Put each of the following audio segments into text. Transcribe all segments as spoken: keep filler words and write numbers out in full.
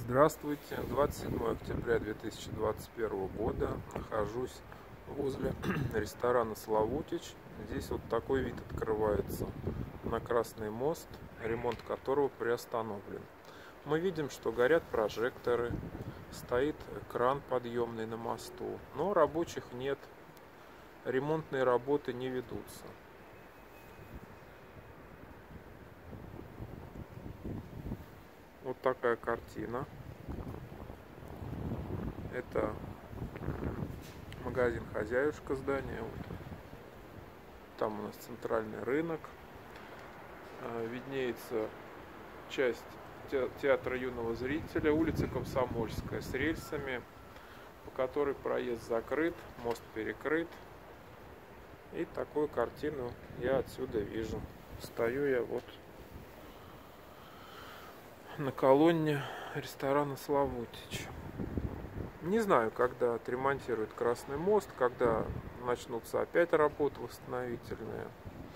Здравствуйте, двадцать седьмое октября две тысячи двадцать первого года. Нахожусь возле ресторана Славутич. Здесь вот такой вид открывается на Красный мост, ремонт которого приостановлен. Мы видим, что горят прожекторы, стоит кран подъемный на мосту, но рабочих нет, ремонтные работы не ведутся. Вот такая картина. Это магазин «Хозяюшка» здания. Вот. Там у нас центральный рынок. Виднеется часть театра юного зрителя, улица Комсомольская с рельсами, по которой проезд закрыт, мост перекрыт. И такую картину я отсюда вижу. Стою я вот на колонне ресторана Славутич. Не знаю, когда отремонтируют Красный мост, когда начнутся опять работы восстановительные.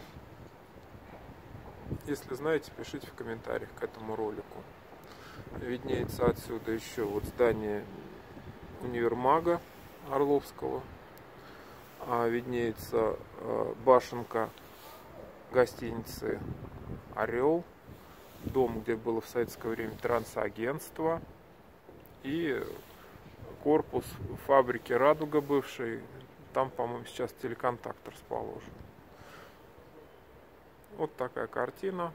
Если знаете, пишите в комментариях к этому ролику. Виднеется отсюда еще вот здание универмага Орловского. А виднеется башенка гостиницы «Орел», дом, где было в советское время трансагентство, и корпус фабрики «Радуга» бывшей. Там, по-моему, сейчас телеконтакт расположен. Вот такая картина.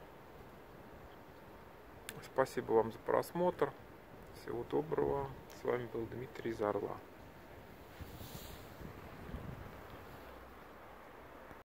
Спасибо вам за просмотр. Всего доброго. С вами был Дмитрий из Орла.